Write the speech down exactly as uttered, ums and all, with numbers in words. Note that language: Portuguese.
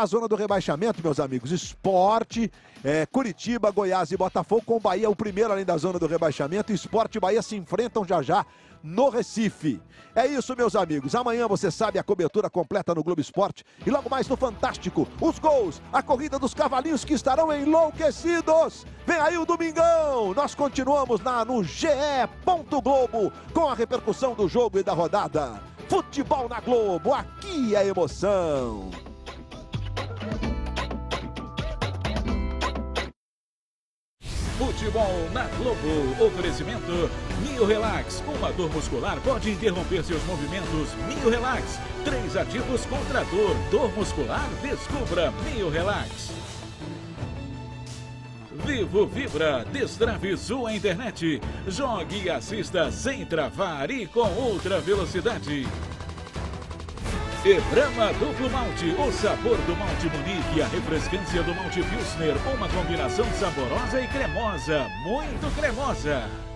A zona do rebaixamento, meus amigos, Sport, é, Curitiba, Goiás e Botafogo, com Bahia o primeiro além da zona do rebaixamento. Sport e Bahia se enfrentam já já no Recife. É isso, meus amigos. Amanhã, você sabe, a cobertura completa no Globo Esporte. E logo mais no Fantástico, os gols, a corrida dos cavalinhos que estarão enlouquecidos. Vem aí o Domingão. Nós continuamos na, no G E. Globo com a repercussão do jogo e da rodada. Futebol na Globo, aqui é emoção. Futebol na Globo. Oferecimento Mio Relax. Uma dor muscular pode interromper seus movimentos. Mio Relax. Três ativos contra a dor. Dor muscular? Descubra Mio Relax. Vivo Vibra. Destrave sua internet. Jogue e assista sem travar e com ultra velocidade. E Brahma Duplo Malte, o sabor do malte Munique e a refrescância do malte Pilsner, uma combinação saborosa e cremosa, muito cremosa.